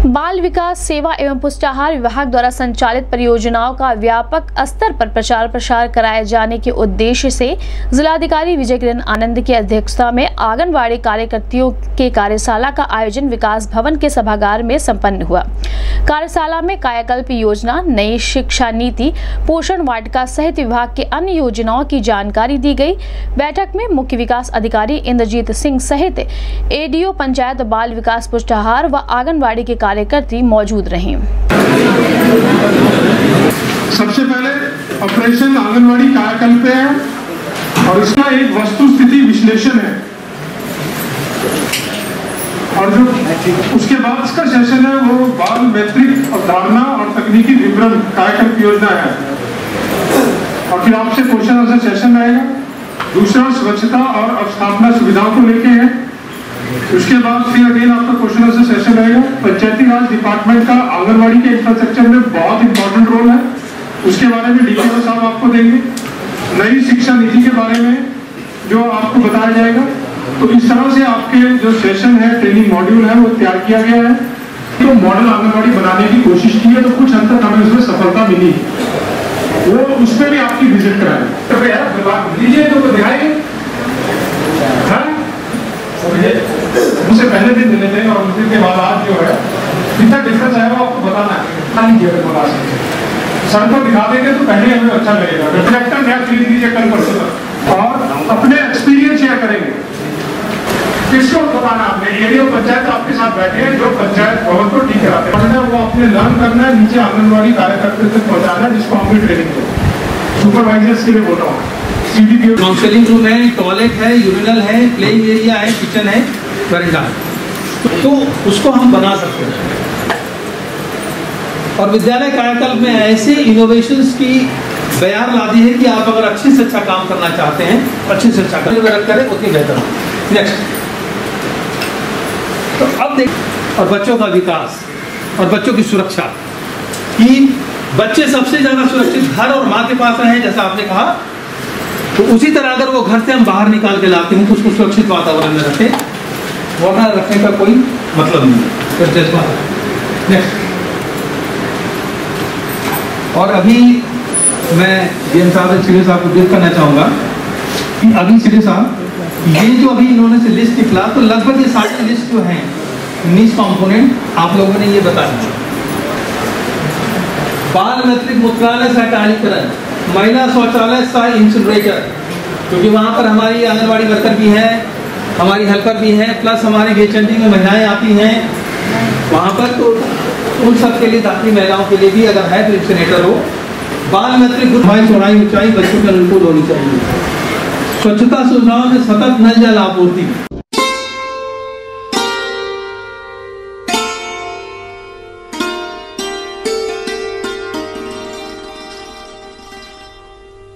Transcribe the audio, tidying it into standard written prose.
बाल विकास सेवा एवं पुष्टाहार विभाग द्वारा संचालित परियोजनाओं का व्यापक स्तर पर प्रचार प्रसार कराए जाने के उद्देश्य से जिलाधिकारी विजय किरण आनंद की अध्यक्षता में आंगनबाड़ी कार्यकर्तियों के कार्यशाला का आयोजन विकास भवन के सभागार में संपन्न हुआ। कार्यशाला में कायाकल्प योजना, नई शिक्षा नीति, पोषण वाटिका सहित विभाग के अन्य योजनाओं की जानकारी दी गई। बैठक में मुख्य विकास अधिकारी इंद्रजीत सिंह सहित एडीओ पंचायत, बाल विकास, पुष्टाहार व आंगनबाड़ी के कार्यकर्ती मौजूद रहे। सबसे पहले ऑपरेशन आंगनबाड़ी कायाकल्प है और इसका एक वस्तु स्थिति विश्लेषण है और जो उसके बाद इसका सेशन है वो बाल मैत्रिक अवधारणा और तकनीकी विवरण कायाकल्प योजना है और फिर आपसे क्वेश्चन आंसर सेशन रहेगा। दूसरा स्वच्छता और अवस्थापना सुविधाओं को लेके है। उसके बाद फिर अगेन आपका क्वेश्चन आंसर सेशन रहेगा। पंचायती राज डिपार्टमेंट का आंगनबाड़ी के इंफ्रास्ट्रक्चर में बहुत इंपॉर्टेंट रोल है, उसके बारे में डीपीओ साहब आपको देंगे। नई शिक्षा नीति के बारे में जो आपको बताया जाएगा। तो इस तरह से आपके जो सेशन है, ट्रेनिंग मॉड्यूल है, वो तैयार किया गया है। तो मॉडल आंगनबाड़ी बनाने की कोशिश की है, तो कुछ हद तक हमें उसमें सफलता मिली, वो उसमें भी आपकी विजिट कराएं। तो लीजिए तो दिखाएंगे, उसे पहले दिन मिले थे और उस दिन के बाद आज जो है कितना डिफरेंस है वो आपको बताना है। सर को दिखा देंगे तो पहले हमें अच्छा लगेगा। रिफ्लेक्टर या खरीद लीजिए कल परसों तक और अपने एक्सपीरियंस शेयर करेंगे। किसको बताना, आपने एडीओ पंचायत आपके साथ बैठे हैं जो पंचायत भवन को ठीक कराते हैं, वो अपने लर्न करना है, नीचे आंगनबाड़ी कार्यकर्ता तक पहुंचाना है, जिसको हम भी ट्रेनिंग दो। सुपरवाइजर्स के लिए बोल रहा हूँ। काउंसलिंग रूम है, टॉयलेट है, यूरिनल है, प्लेइंग एरिया है, किचन है, वरांडा है, तो उसको हम बना सकते हैं। और विद्यालय कायाकल्प में ऐसे इनोवेशंस की बयार ला दी है कि आप अगर अच्छे से अच्छा काम करना चाहते हैं, अच्छे से अच्छा करें, उतनी बेहतर हो। नेक्स्ट, तो अब देख, और बच्चों का विकास और बच्चों की सुरक्षा, कि बच्चे सबसे ज्यादा सुरक्षित घर और माँ के पास रहे, जैसा आपने कहा, तो उसी तरह अगर वो घर से हम बाहर निकाल के लाते हैं तो उसको सुरक्षित वातावरण में रखें, वरना रखने का कोई मतलब नहीं। नेक्स्ट, और अभी मैं डीएम साहब सीधे साहब को ब्रीफ करना चाहूंगा कि अभी सीधे साहब ये जो अभी इन्होंने से लिस्ट निकला, तो लगभग ये सारी लिस्ट जो है 19 कंपोनेंट आप लोगों ने ये बता दिया। बाल मैत्रिक मूत्रालय सैनिटाइजीकरण, महिला शौचालय सह इंसिनरेटर, क्योंकि वहाँ पर हमारी आंगनबाड़ी वर्कर भी है, हमारी हेल्पर भी है, प्लस हमारे गेचंडी में महिलाएं आती हैं वहाँ पर, तो उन सब के लिए, दाखिली महिलाओं के लिए भी अगर है तो इंसिनेटर हो। बाल मैत्रिक गुणवाई चौड़ाई ऊंचाई बच्चों के अनुकूल होनी चाहिए। स्वच्छता सुविधाओं में सतत नल जल आपूर्ति।